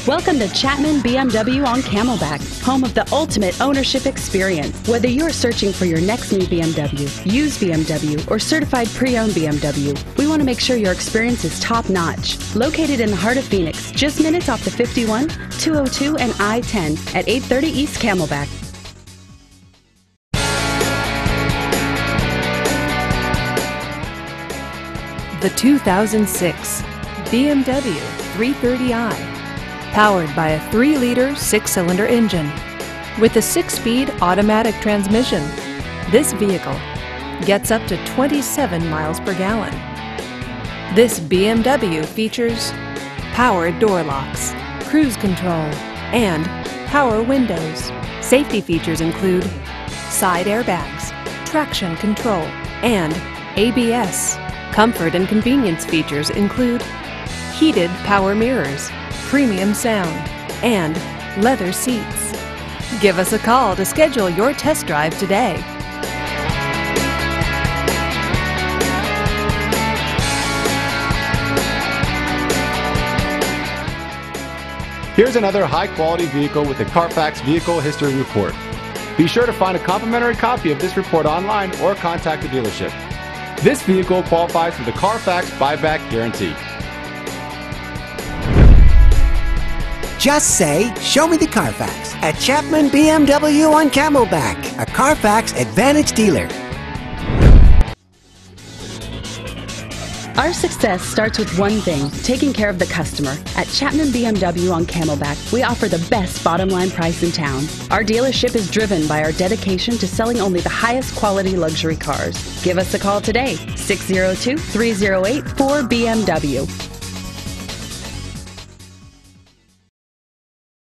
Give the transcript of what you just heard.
Welcome to Chapman BMW on Camelback, home of the ultimate ownership experience. Whether you're searching for your next new BMW, used BMW, or certified pre-owned BMW, we want to make sure your experience is top-notch. Located in the heart of Phoenix, just minutes off the 51, 202, and I-10 at 830 East Camelback. The 2006 BMW 330i. Powered by a 3-liter 6-cylinder engine with a 6-speed automatic transmission. This vehicle gets up to 27 miles per gallon. This BMW features power door locks, cruise control, and power windows. Safety features include side airbags, traction control, and ABS. Comfort and convenience features include heated power mirrors, premium sound, and leather seats. Give us a call to schedule your test drive today. Here's another high-quality vehicle with the Carfax Vehicle History Report. Be sure to find a complimentary copy of this report online or contact the dealership. This vehicle qualifies for the Carfax Buyback Guarantee. Just say, "Show me the Carfax" at Chapman BMW on Camelback, a Carfax Advantage dealer. Our success starts with one thing, taking care of the customer. At Chapman BMW on Camelback, we offer the best bottom line price in town. Our dealership is driven by our dedication to selling only the highest quality luxury cars. Give us a call today, 602-308-4BMW.